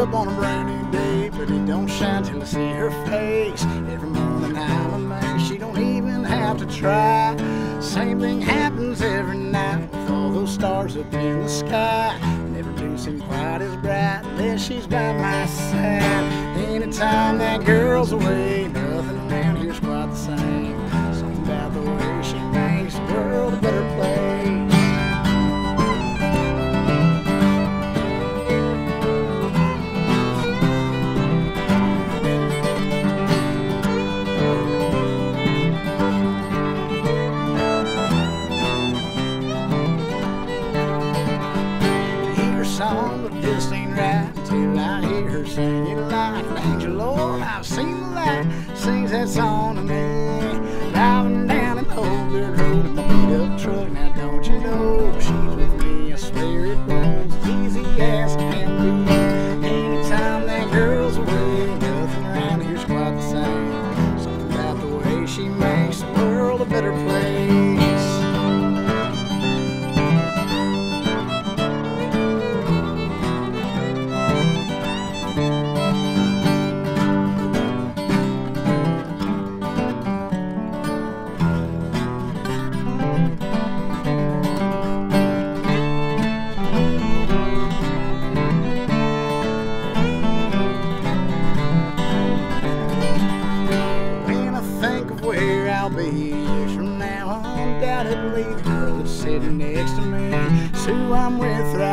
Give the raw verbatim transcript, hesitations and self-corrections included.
up on a brand new day, but it don't shine till I see her face. Every morning I'm amazed she don't even have to try. Same thing happens every night with all those stars up in the sky. Never do seem quite as bright unless she's by my side. Anytime that girl's away, nothing around here's quite the same. Something about the way she makes the world a better place. Song, but this ain't right till I hear her sing it like an angel. Lord, I've seen the light, sings that song to me. Driving down an old dirt road in my beat up truck. Now don't you know she's with me? I swear it rolls as easy as can be. Anytime that girl's away, nothing around here's quite the same. Something about the way she makes the world a better place. Where I'll be years from now, undoubtedly the girl that's sitting next to me is who I'm with right